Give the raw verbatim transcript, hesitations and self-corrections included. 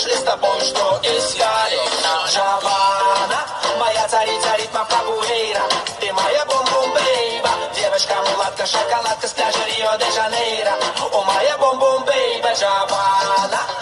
нашли с тобой, что искали. Джавана, моя царица ритма капуэйра. Ты моя бум-бум-бейба. Девочка, мулатка, шоколадка с пляжа Рио-де-Жанейро. О, моя бум-бум-бейба, Джавана.